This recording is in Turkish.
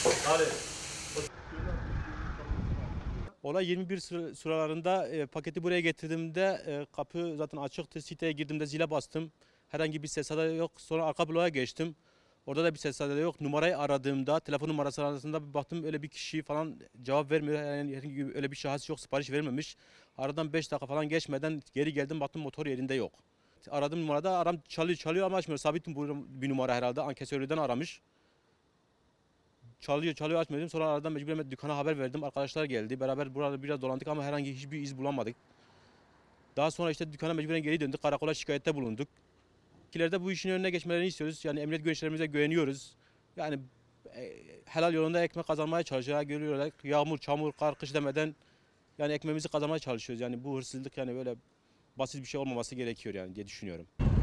Olay 21 sıralarında paketi buraya getirdiğimde kapı zaten açıktı. Siteye girdiğimde zile bastım. Herhangi bir ses sada yok. Sonra arka bloğa geçtim. Orada da bir ses sada yok. Numarayı aradığımda telefon numarası arasında bir baktım öyle bir kişi falan cevap vermiyor. Yani herhangi bir öyle bir şahıs yok, sipariş vermemiş. Aradan 5 dakika falan geçmeden geri geldim, baktım motor yerinde yok. Aradığım numarada aram çalıyor ama açmıyor. Sabit bir numara herhalde. Ankesörlüden aramış. Çalıyor açmıyor dedim. Sonra aradan mecburen dükkana haber verdim. Arkadaşlar geldi. Beraber burada biraz dolandık ama herhangi hiçbir iz bulamadık. Daha sonra işte dükkana mecburen geri döndük. Karakola şikayette bulunduk. İleride bu işin önüne geçmelerini istiyoruz. Yani emniyet güvençlerimize güveniyoruz. Yani helal yolunda ekmek kazanmaya çalışıyorlar. Görüyorlar. Yağmur, çamur, kar, kış demeden yani ekmeğimizi kazanmaya çalışıyoruz. Yani bu hırsızlık yani böyle basit bir şey olmaması gerekiyor yani diye düşünüyorum.